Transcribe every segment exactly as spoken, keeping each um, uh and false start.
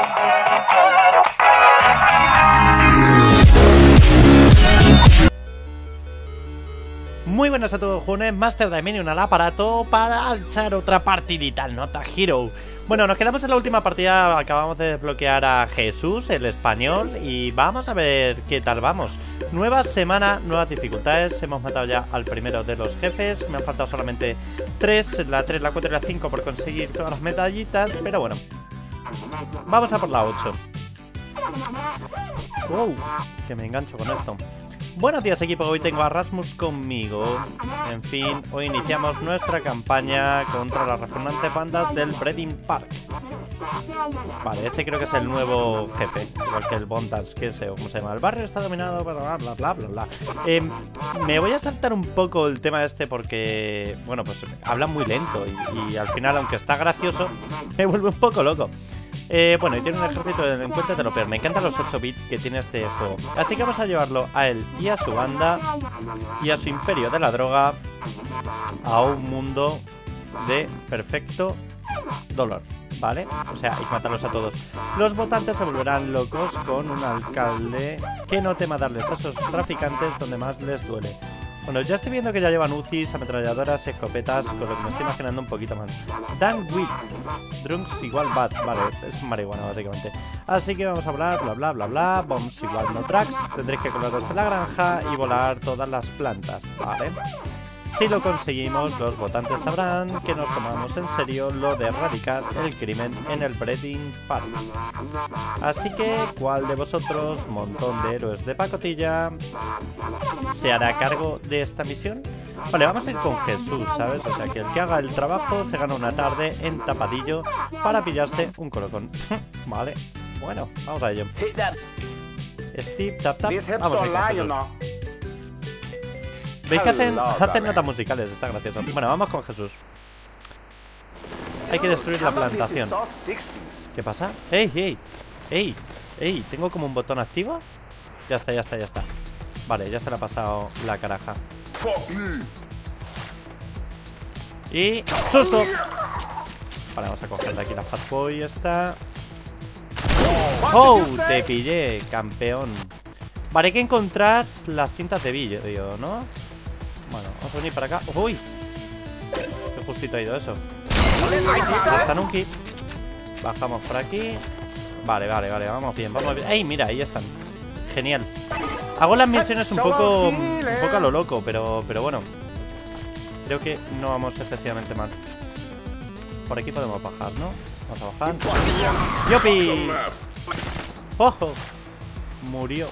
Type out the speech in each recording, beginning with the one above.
Muy buenas a todos, jóvenes, Master Dominion al aparato para echar otra partidita al Nota Hero. Bueno, nos quedamos en la última partida, acabamos de desbloquear a Jesús, el español, y vamos a ver qué tal vamos. Nueva semana, nuevas dificultades, hemos matado ya al primero de los jefes, me han faltado solamente tres, la tres, la cuatro y la cinco por conseguir todas las medallitas, pero bueno. Vamos a por la ocho. Wow, que me engancho con esto. Buenos días, equipo, hoy tengo a Rasmus conmigo. En fin, hoy iniciamos nuestra campaña contra las repugnantes bandas del Breeding Park. Vale, ese creo que es el nuevo jefe, igual que el Bontas, que sé, ¿cómo se llama? El barrio está dominado, bla, bla, bla, bla, bla. Eh, me voy a saltar un poco el tema este porque, bueno, pues habla muy lento y, y al final, aunque está gracioso, me vuelve un poco loco. Eh, bueno, y tiene un ejército de delincuentes de lo peor. Me encantan los ocho bits que tiene este juego. Así que vamos a llevarlo a él y a su banda y a su imperio de la droga a un mundo de perfecto dolor, ¿vale? O sea, hay que matarlos a todos. Los votantes se volverán locos con un alcalde que no tema darles a esos traficantes donde más les duele. Bueno, ya estoy viendo que ya llevan U C Is, ametralladoras, escopetas, con lo que me estoy imaginando un poquito más. Dan Wick, Drunks igual Bad, vale, es marihuana básicamente. Así que vamos a hablar, bla bla bla bla, Bombs igual no tracks, tendréis que colaros en la granja y volar todas las plantas, vale. Si lo conseguimos, los votantes sabrán que nos tomamos en serio lo de erradicar el crimen en el Breeding Park. Así que, ¿cuál de vosotros, montón de héroes de pacotilla, se hará cargo de esta misión? Vale, vamos a ir con Jesús, ¿sabes? O sea, que el que haga el trabajo se gana una tarde en tapadillo para pillarse un colocón. Vale, bueno, vamos a ello. Steve, tap, tap, vamos a ir con Jesús. ¿Veis que hacen, hacen notas musicales? Está gracioso. Bueno, vamos con Jesús. Hay que destruir la plantación. ¿Qué pasa? ¡Ey, ey! ¡Ey! ¡Ey! ¿Tengo como un botón activo? Ya está, ya está, ya está. Vale, ya se le ha pasado la caraja. Y... ¡susto! Vale, vamos a cogerle aquí la Fatboy esta. ¡Oh! Te pillé, campeón. Vale, hay que encontrar las cintas de vídeo, ¿no? Bueno, vamos a venir para acá. ¡Uy! Qué justito ha ido eso. Ya está Nunki. Bajamos por aquí. Vale, vale, vale, vamos bien, vamos bien. ¡Ey, mira! Ahí están. Genial. Hago las misiones un poco Un poco a lo loco, pero, pero bueno, creo que no vamos excesivamente mal. Por aquí podemos bajar, ¿no? Vamos a bajar. ¡Yopi! ¡Ojo! Murió.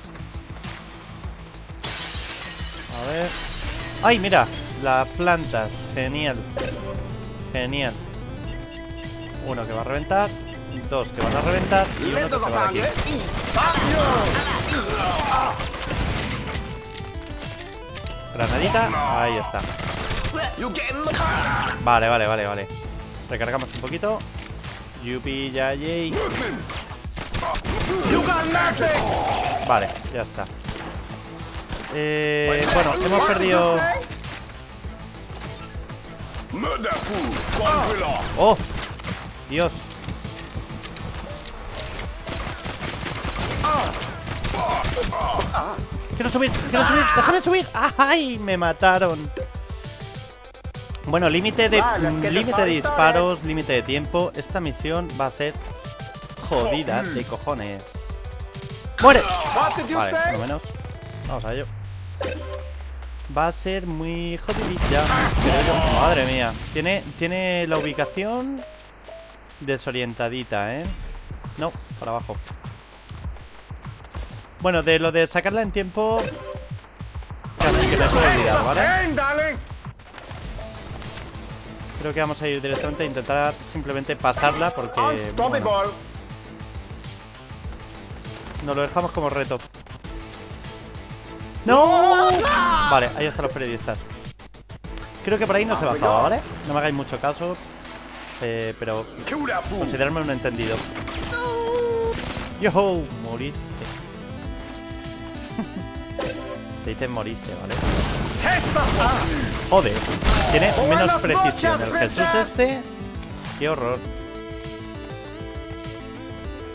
A ver. ¡Ay, mira! Las plantas. Genial. Genial. Uno que va a reventar. Dos que van a reventar. Y uno que se va de aquí. Granadita. Ahí está. Vale, vale, vale, vale. Recargamos un poquito. Yupi, ya, yay. Vale, ya está. Eh, bueno, hemos perdido. ¡Oh! Dios. Quiero subir, quiero subir, déjame subir. ¡Ay! Me mataron. Bueno, límite de límite de disparos, límite de tiempo. Esta misión va a ser jodida de cojones. ¡Muere! Vale, por lo menos. Vamos a ello. Va a ser muy jodidilla. Pero, madre mía. Tiene, tiene la ubicación desorientadita, ¿eh? No, para abajo. Bueno, de lo de sacarla en tiempo casi que me puedo olvidar, ¿vale? Creo que vamos a ir directamente a intentar simplemente pasarla porque... bueno, nos lo dejamos como reto. ¡No! Vale, ahí están los periodistas. Creo que por ahí no se bajaba, ¿vale? No me hagáis mucho caso, eh, pero consideradme un entendido. ¡Yo! Moriste. Se dice moriste, ¿vale? Joder, tiene menos precisión el Jesús este. ¡Qué horror!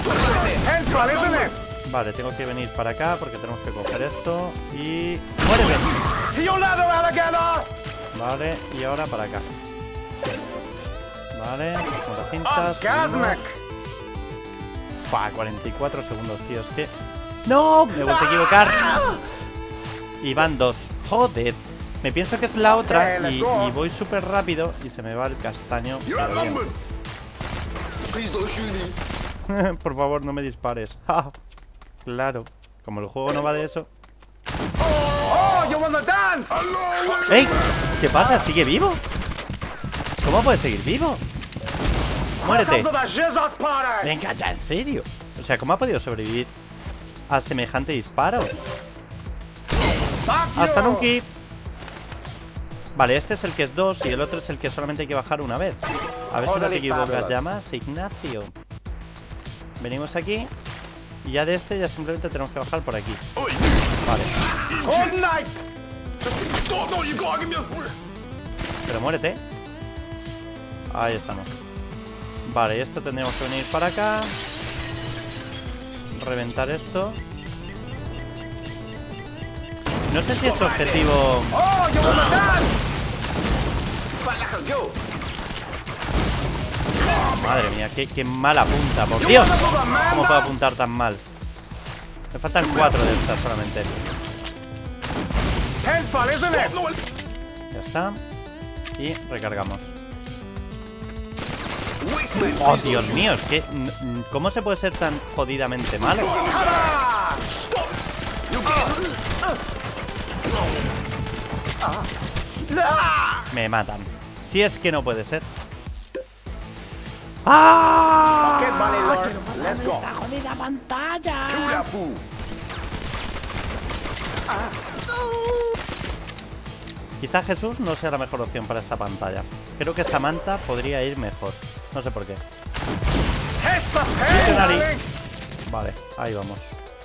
Vale, tengo que venir para acá porque tenemos que coger esto. Y... ¡muérete! Vale, y ahora para acá. Vale, con las cintas. Fa, cuarenta y cuatro segundos, tío. Es que... ¡no! Me he vuelto a equivocar. Y van dos. Joder. Me pienso que es la otra y, y voy súper rápido y se me va el castaño. Pero bien. Por favor, no me dispares. Claro. Como el juego no va de eso. ¡Ey! ¿Qué pasa? ¿Sigue vivo? ¿Cómo puede seguir vivo? ¡Muérete! Venga ya, en serio. O sea, ¿cómo ha podido sobrevivir a semejante disparo? Hasta nunca. Vale, este es el que es dos y el otro es el que solamente hay que bajar una vez. A ver si no te equivocas. Llamas Ignacio. Venimos aquí. Y ya de este ya simplemente tenemos que bajar por aquí. Vale. Pero muérete. Ahí estamos. Vale, y esto tendríamos que venir para acá. Reventar esto. No sé si es objetivo. Madre mía, qué, qué mal apunta, por Dios. ¿Cómo puedo apuntar tan mal? Me faltan cuatro de estas solamente. Ya está. Y recargamos. Oh, Dios mío, es que... ¿cómo se puede ser tan jodidamente malo? Me matan. Si es que no puede ser. ¡Ah! ¿Qué lo pasa en esta jodida pantalla? Quizá Jesús no sea la mejor opción para esta pantalla. Creo que Samantha podría ir mejor. No sé por qué. Vale, ahí vamos.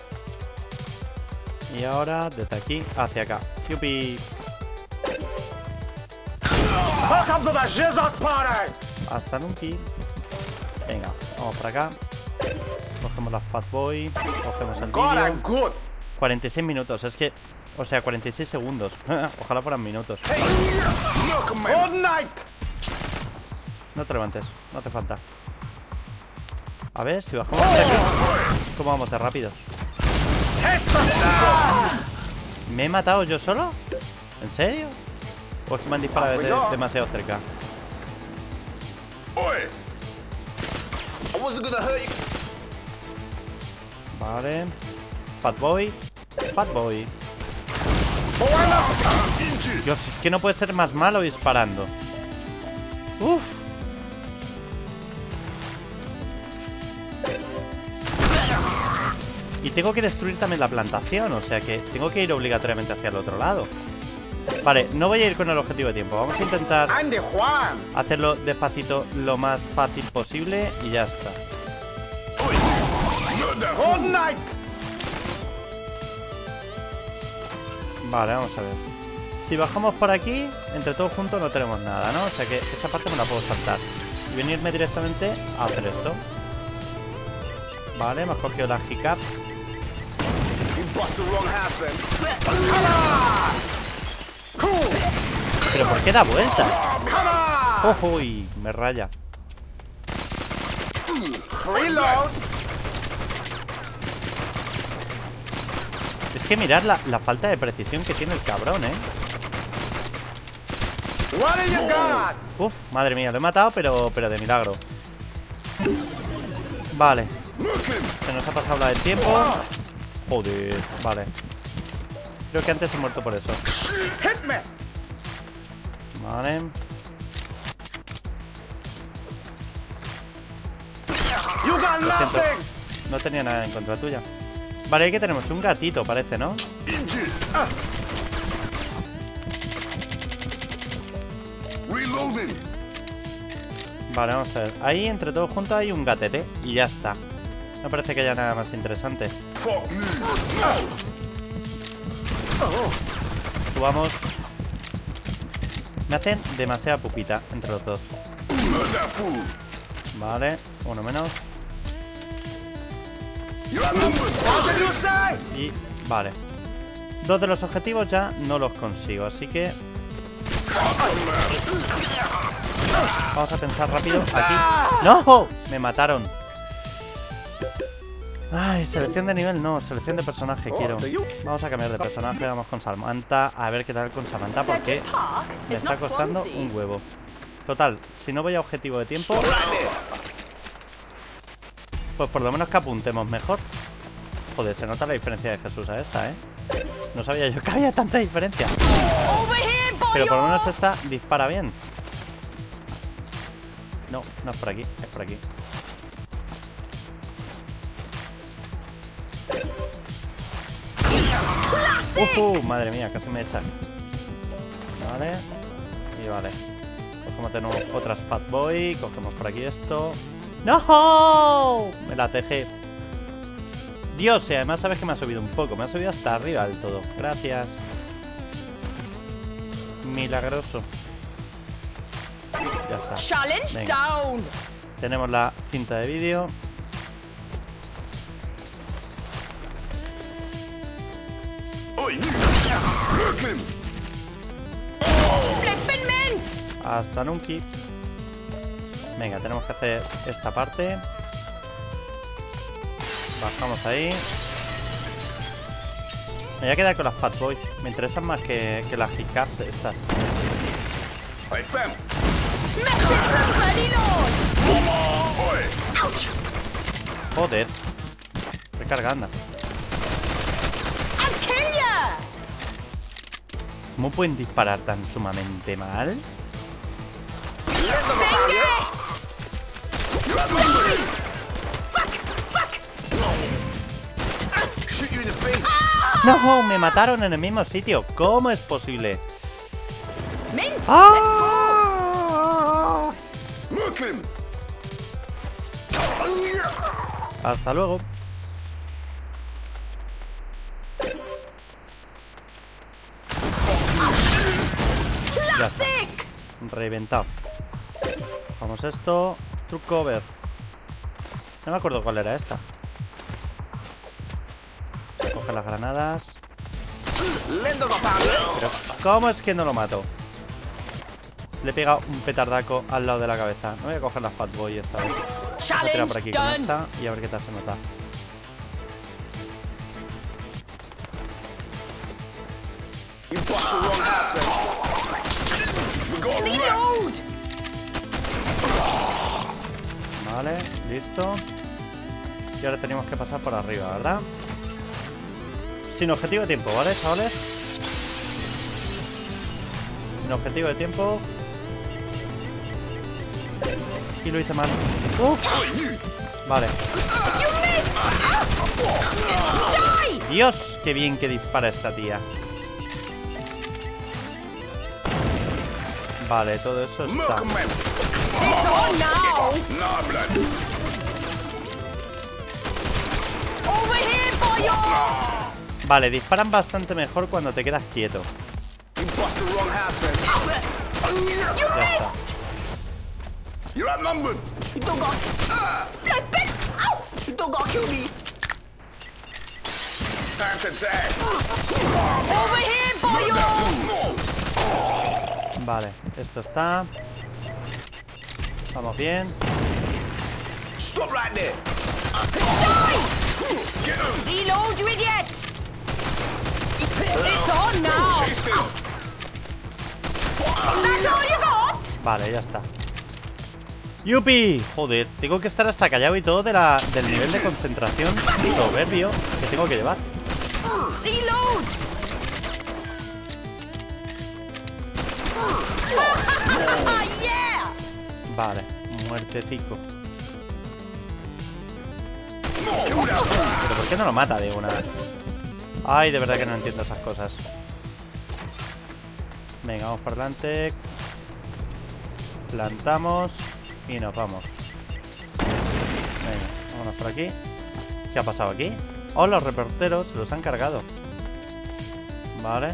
Y ahora desde aquí hacia acá. ¡Yupi! Hasta nunca. Venga, vamos para acá. Cogemos la Fatboy. Cogemos el vídeo. cuarenta y seis minutos, es que... o sea, cuarenta y seis segundos. Ojalá fueran minutos. No te levantes, no hace falta. A ver, si bajamos de aquí. ¿Cómo vamos de rápido? ¿Me he matado yo solo? ¿En serio? ¿O es que me han disparado de demasiado cerca? Vale. Fatboy. Fatboy. Dios, es que no puede ser más malo disparando. Uf. Y tengo que destruir también la plantación. O sea que tengo que ir obligatoriamente hacia el otro lado. Vale, no voy a ir con el objetivo de tiempo. Vamos a intentar hacerlo despacito, lo más fácil posible. Y ya está. Vale, vamos a ver. Si bajamos por aquí, entre todos juntos no tenemos nada, ¿no? O sea que esa parte me la puedo saltar y venirme directamente a hacer esto. Vale, me has cogido la hiccup. ¿Pero por qué da vuelta? ¡Ojo! Y me raya. Es que mirad la, la falta de precisión que tiene el cabrón, ¿eh? Uf, madre mía, lo he matado, pero, pero de milagro. Vale. Se nos ha pasado la del tiempo. Joder, vale. Creo que antes he muerto por eso. Vale. Lo siento, no tenía nada en contra tuya. Vale, aquí tenemos un gatito, parece, ¿no? Vale, vamos a ver. Ahí, entre todos juntos, hay un gatete. Y ya está. No parece que haya nada más interesante. Subamos. Me hacen demasiada pupita entre los dos. Vale, uno menos. Y vale. Dos de los objetivos ya no los consigo, así que vamos a pensar rápido aquí. ¡No! Me mataron. Ay, selección de nivel no, selección de personaje quiero. Vamos a cambiar de personaje, vamos con Samantha. A ver qué tal con Samantha, porque me está costando un huevo. Total, si no voy a objetivo de tiempo, pues por lo menos que apuntemos mejor. Joder, se nota la diferencia de Jesús a esta, ¿eh? No sabía yo que había tanta diferencia. Pero por lo menos esta dispara bien. No, no es por aquí, es por aquí. Uh, uh, madre mía, casi me echan. Vale. Y vale. Cogemos de nuevo otras Fatboy. Cogemos por aquí esto. ¡No! Me la tejé. Dios, y además sabes que me ha subido un poco. Me ha subido hasta arriba del todo. Gracias. Milagroso. Ya está. Venga. Tenemos la cinta de vídeo. Hasta Nunki. Venga, tenemos que hacer esta parte. Bajamos ahí. Me voy a quedar con las Fatboy. Me interesan más que, que las Hiccup de estas. Joder. Recarga, anda. ¿Cómo pueden disparar tan sumamente mal? No, me mataron en el mismo sitio. ¿Cómo es posible? ¡Ah! Hasta luego. Ya está. Reventado. Cogemos esto. Truck cover. No me acuerdo cuál era esta. Coge las granadas. Pero, ¿cómo es que no lo mato? Le he pegado un petardaco al lado de la cabeza. No voy a coger la Fatboy esta vez. Voy a tirar por aquí con esta y a ver qué tal se nota. Vale, listo. Y ahora tenemos que pasar por arriba, ¿verdad? Sin objetivo de tiempo, ¿vale, chavales? Sin objetivo de tiempo. Y lo hice mal. Uf. Vale. Dios, qué bien que dispara esta tía. Vale, todo eso está. Vale, disparan bastante mejor cuando te quedas quieto. Ya está. Vale, esto está. Vamos bien. Vale, ya está. ¡Yupi! Joder, tengo que estar hasta callado y todo de la, del nivel de concentración soberbio que tengo que llevar. Vale, muertecico. ¿Pero por qué no lo mata de una? Ay, de verdad que no entiendo esas cosas. Venga, vamos para adelante. Plantamos y nos vamos. Venga, vámonos por aquí. ¿Qué ha pasado aquí? Oh, los reporteros se los han cargado. Vale.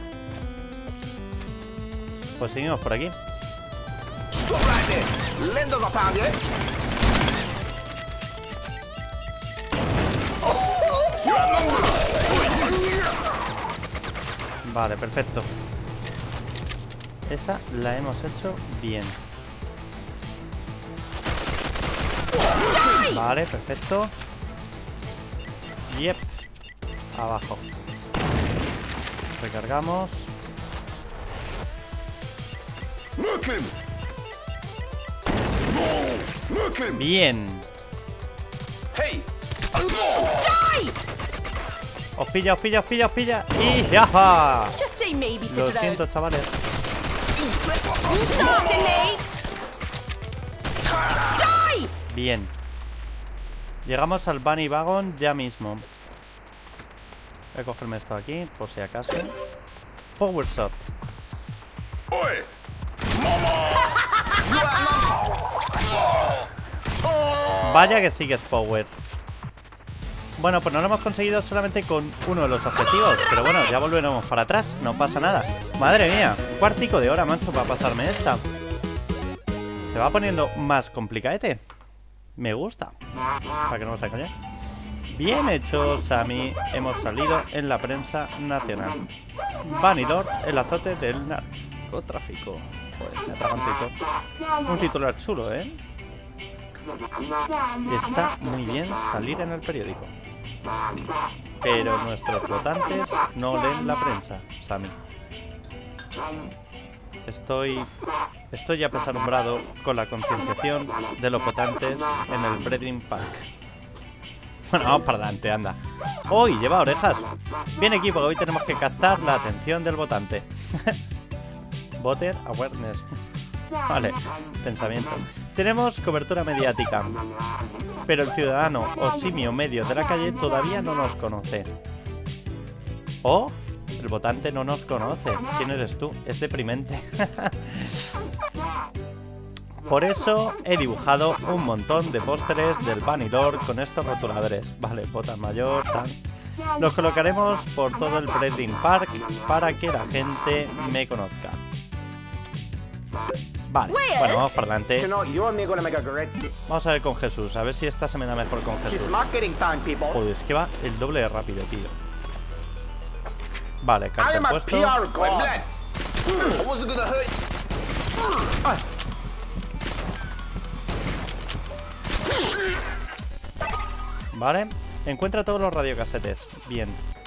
Pues seguimos por aquí. Vale, perfecto. Esa la hemos hecho bien. Vale, perfecto. Yep. Abajo. Recargamos. Bien. Os pilla, os pilla, os pilla, os pilla. Y ¡jaja! Lo siento, chavales. Bien. Llegamos al Bunny Wagon ya mismo. Voy a cogerme esto aquí, por si acaso. Power Shot. Vaya que sigues Power. Bueno, pues no lo hemos conseguido solamente con uno de los objetivos. Pero bueno, ya volveremos para atrás. No pasa nada. Madre mía, un cuartico de hora, macho, para pasarme esta. Se va poniendo más complicadete. Me gusta. Para que no lo saque ya. Bien hecho, Sammy. Hemos salido en la prensa nacional. Bunny Lord, el azote del narcotráfico. Joder, me atraga un titular. Un titular chulo, ¿eh? Está muy bien salir en el periódico. Pero nuestros votantes no leen la prensa, Sammy. Estoy... Estoy apesadumbrado con la concienciación de los votantes en el Breeding Park. Bueno, vamos para adelante, anda. ¡Uy! Lleva orejas. Bien, equipo, hoy tenemos que captar la atención del votante. Voter awareness. Vale, pensamiento. Tenemos cobertura mediática, pero el ciudadano o simio medio de la calle todavía no nos conoce. ¿Oh? El votante no nos conoce. ¿Quién eres tú? Es deprimente. Por eso he dibujado un montón de pósteres del Bunny Lord con estos rotuladores. Vale, vota mayor, tal. Los colocaremos por todo el Breeding Park para que la gente me conozca. Vale, bueno, vamos para adelante. Vamos a ver con Jesús, a ver si esta se me da mejor con Jesús. Joder, es que va el doble de rápido, tío. Vale, cartel puesto. Vale, encuentra todos los radiocasetes. Bien.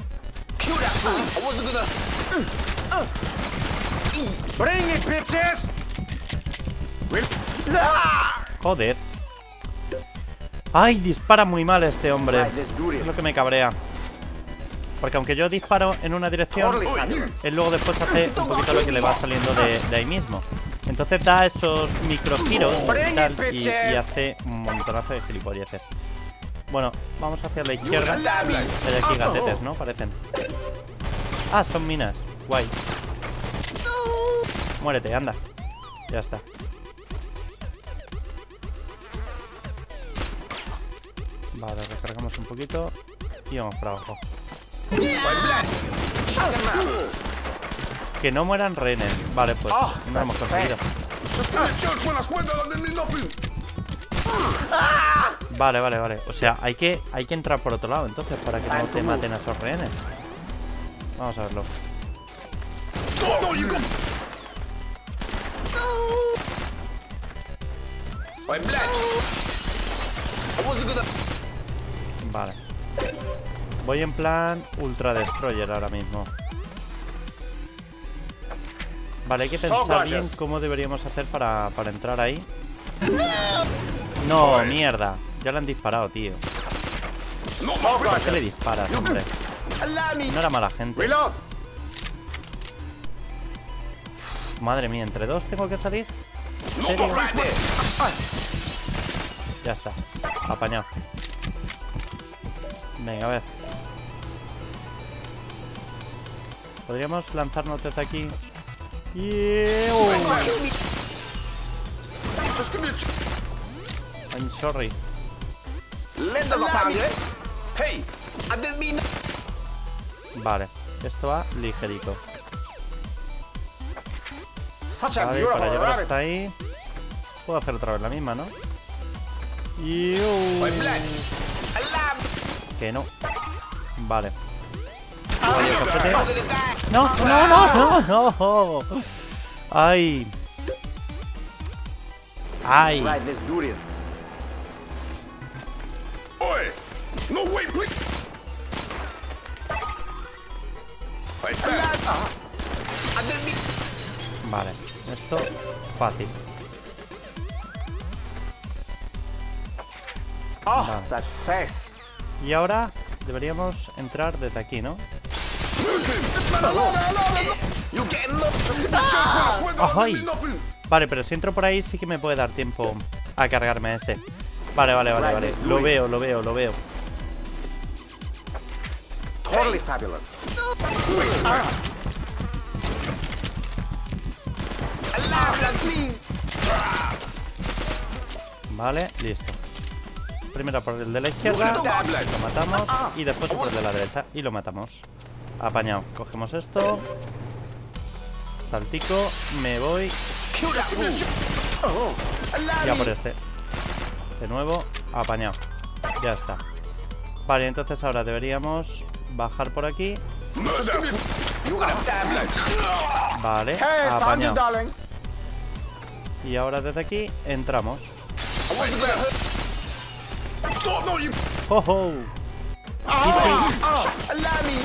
Joder. Ay, dispara muy mal este hombre. Es lo que me cabrea. Porque aunque yo disparo en una dirección, él luego después hace un poquito lo que le va saliendo de, de ahí mismo. Entonces da esos microgiros y tal, y, y hace un montonazo de gilipolleces. Bueno, vamos hacia la izquierda. Hay aquí gatetes, ¿no? Parecen. Ah, son minas. Guay. Muérete, anda. Ya está. Vale, recargamos un poquito y vamos para abajo. Que no mueran rehenes. Vale, pues no lo hemos conseguido. Vale, vale, vale. O sea, hay que, hay que entrar por otro lado entonces para que no te maten a esos rehenes. Vamos a verlo. Vale. Voy en plan Ultra Destroyer ahora mismo. Vale, hay que pensar bien cómo deberíamos hacer para, para entrar ahí. No, mierda. Ya le han disparado, tío. ¿Por qué le disparas, hombre? No era mala gente. Uf, madre mía, ¿entre dos tengo que salir? ¿En serio? Ya está, apañado. Venga, a ver. Podríamos lanzarnos desde aquí. Yeah. I'm sorry. Vale, esto va ligerito. Vale, para llegar hasta ahí puedo hacer otra vez la misma, ¿no? Y... Que no. Vale. Radiocasete. No, no, no, no, no. Ay. Ay. Right, let's do this. Oi! No way, please! Fight back! Vale, esto fácil. Oh, Vale. that's fast. Y ahora deberíamos entrar desde aquí, ¿no? You getting up? Just give me a shot, Chris. Ay. Vale, pero si entro por ahí sí que me puede dar tiempo a cargarme ese. Vale, vale, vale, vale. Lo veo, lo veo, lo veo. Totally fabulous. Vale, listo. Primero por el de la izquierda, lo matamos. Y después por el de la derecha, y lo matamos. Apañado. Cogemos esto. Saltico, me voy. Ya por este. De nuevo, apañado. Ya está. Vale, entonces ahora deberíamos bajar por aquí. Vale, Hey, found you, apañado. darling. Y ahora desde aquí entramos. Oh, no, you... ¡Oh, oh! Oh, allow me.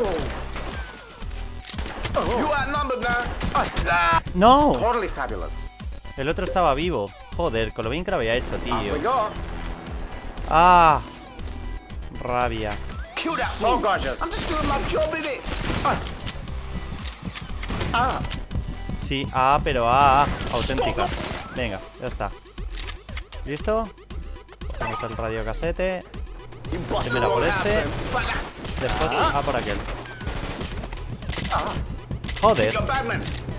Oh. You outnumbered now. ¡No! Totally fabulous. El otro estaba vivo. Joder, con lo bien que lo había hecho, Off we tío. go. ¡Ah! Rabia. So gorgeous. I'm just doing my job, innit? Ah, Sí, ah, pero ah, auténtica. Venga, ya está. ¿Listo? Cogemos el radiocasete. You busted Primero por your own este. ass, man. Después ah, por aquel. Joder. You're Batman.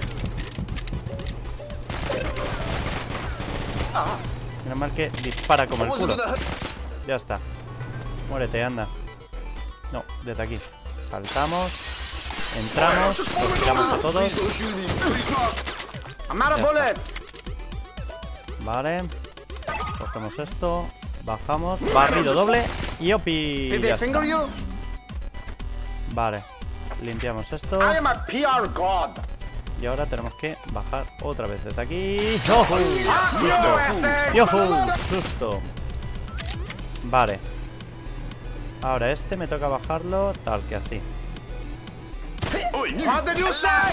Menos mal que dispara como I el wasn't culo. gonna hurt. Ya está. Muérete, anda. No, desde aquí. Saltamos. Entramos. Los tiramos a todos. Please don't shoot me. Please not. I'm out of Ya está. bullets. Vale. Cogemos esto. Bajamos. Barrido doble. Y opi. Did Ya they finger está. you? Vale. Limpiamos esto. I am a P R god. Y ahora tenemos que bajar otra vez desde aquí. ¡Yohu! Yo, ese. ¡Yohu! ¡Susto! Vale. Ahora este me toca bajarlo tal que así. Oi, you. What did you say?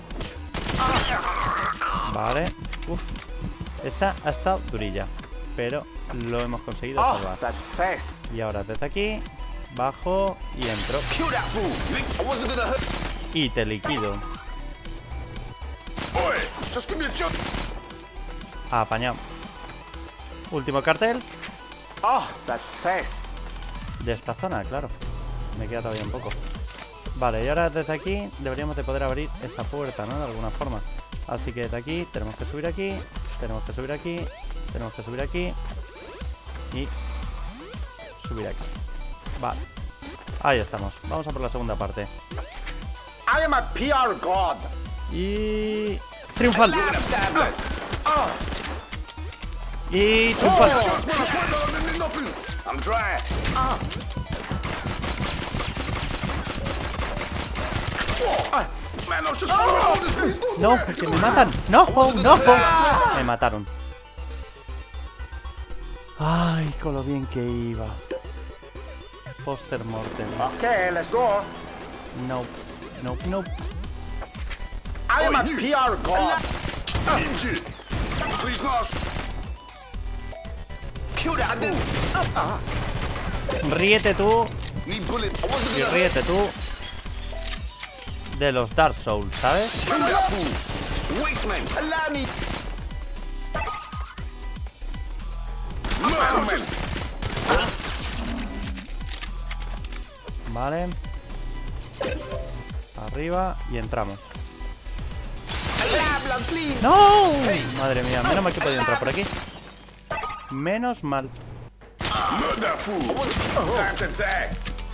Vale. Uf. Esa ha estado durilla. Pero lo hemos conseguido Oh, salvar. that's fast. Y ahora desde aquí bajo y entro. Kill that fool. You think I wasn't gonna hurt? Y te liquido. Oi, just give me a shot. Apañado. Último cartel Oh, that's fast. de esta zona, claro. Me queda todavía un poco. Vale, y ahora desde aquí deberíamos de poder abrir esa puerta, ¿no? De alguna forma. Así que desde aquí tenemos que subir aquí. Tenemos que subir aquí. Tenemos que subir aquí. Y subir aquí. Vale. Ahí estamos. Vamos a por la segunda parte. I am a P R god. Y... triunfal. Oh, Y triunfal. Shot, well, I swear to God, there ain't nothing. I'm dry. Oh, man, I was just following orders, please don't do No, that. que me matan. No, no. Me mataron. Ay, con lo bien que iba. Poster mortem. okay, let's go. Nope. Nope, nope. I am Oh, a you- P R god. Injured. Please not. Kill that. I didn't. Ríete tú Need bullet. I wasn't y gonna hurt. ríete tú de los Dark Souls, ¿sabes? Kill that fool. Wasteman. Allow me. Mercyman. Vale. Arriba y entramos. ¡No! Madre mía, menos mal que he podido entrar por aquí. Menos mal. Murder that fool. Time to attack.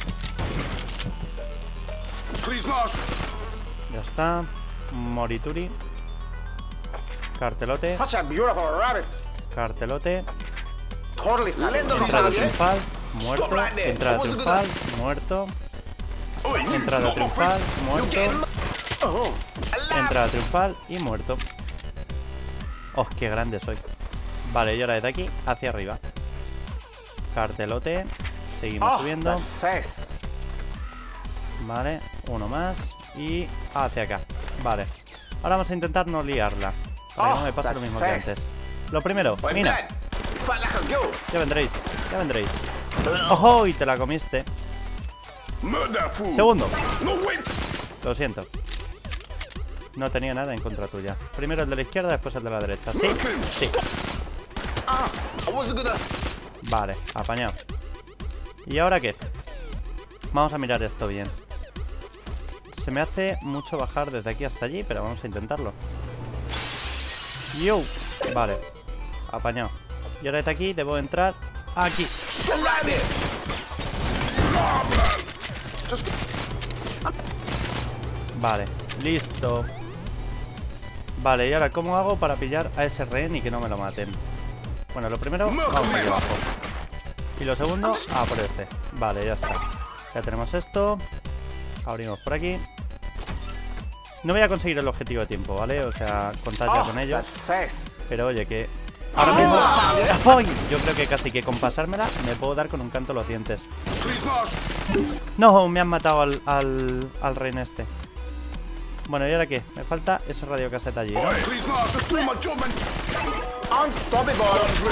Please not. Ya está. Morituri. Cartelote. Such a beautiful rabbit. Cartelote. Totally fabulous. Entrada triunfal. Muerto. Entrada triunfal. Muerto. Entrada triunfal, muerto. Entrada triunfal y muerto. Oh, qué grande soy. Vale, y ahora desde aquí hacia arriba. Cartelote. Seguimos Oh, subiendo. the face. Vale, uno más. Y hacia acá. Vale. Ahora vamos a intentar no liarla, para que no me pase lo mismo que antes. Lo primero, mira. Ya vendréis, ya vendréis. ¡Ojo! Y te la comiste. Segundo. Lo siento. No tenía nada en contra tuya. Primero el de la izquierda, después el de la derecha. ¿Sí? Sí. Vale, apañado. ¿Y ahora qué? Vamos a mirar esto bien. Se me hace mucho bajar desde aquí hasta allí, pero vamos a intentarlo. Yo. Vale. Apañado. Y ahora desde aquí debo entrar aquí. Vale, listo. Vale, y ahora ¿cómo hago para pillar a ese rehén y que no me lo maten? Bueno, lo primero, vamos aquí abajo. Y lo segundo, ah, por este. Vale, ya está. Ya tenemos esto. Abrimos por aquí. No voy a conseguir el objetivo de tiempo, ¿vale? O sea, contad ya Oh, con ellos. the face. Pero oye, que ahora mismo... ¡Ay! Yo creo que casi que con pasármela me puedo dar con un canto los dientes. No, me han matado al, al, al rey este. Bueno, ¿y ahora qué? Me falta ese radiocaseta allí, ¿no? Unstoppable.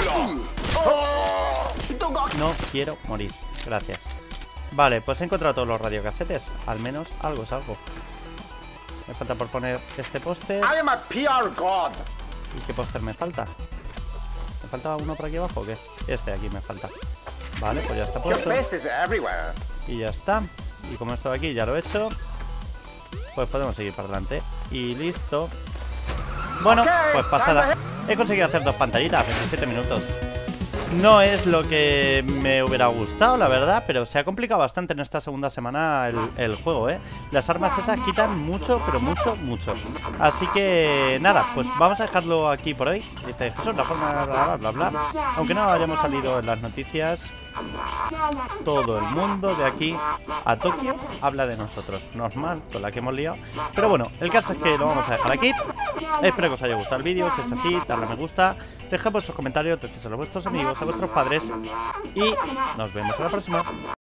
No quiero morir. Gracias. Vale, pues he encontrado todos los radiocasetes. Al menos algo es algo. Me falta por poner este póster. I am a P R god. ¿Y qué póster me falta? ¿Me falta uno por aquí abajo o qué? Este de aquí me falta. Vale, pues ya está Your puesto. face is everywhere. Y ya está. Y como esto de aquí ya lo he hecho, pues podemos seguir para adelante. Y listo. Bueno, pues pasada. He conseguido hacer dos pantallitas, veintisiete minutos. No es lo que me hubiera gustado, la verdad, pero se ha complicado bastante en esta segunda semana el, el juego, ¿eh? Las armas esas quitan mucho, pero mucho, mucho. Así que, nada, pues vamos a dejarlo aquí por hoy. Dice Jesús, la forma, bla, bla, bla, bla. Aunque no hayamos salido en las noticias, todo el mundo de aquí a Tokio habla de nosotros. Normal, con la que hemos liado. Pero bueno, el caso es que lo vamos a dejar aquí. Espero que os haya gustado el vídeo. Si es así, darle a me gusta, dejad vuestros comentarios, decíselo a vuestros amigos, a vuestros padres. Y nos vemos en la próxima.